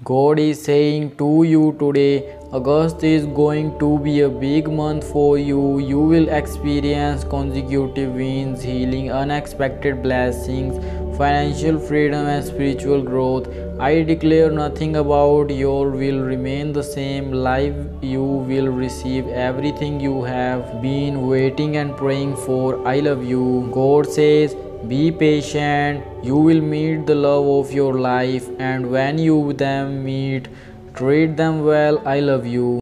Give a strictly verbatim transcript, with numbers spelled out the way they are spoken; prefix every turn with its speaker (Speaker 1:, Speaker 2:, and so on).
Speaker 1: God is saying to you today, August is going to be a big month for you. You will experience consecutive wins, healing, unexpected blessings, financial freedom, and spiritual growth. I declare nothing about your will remain the same. Life, you will receive everything you have been waiting and praying for. I love you. God says, be patient, you will meet the love of your life, and when you them meet, treat them well. I love you.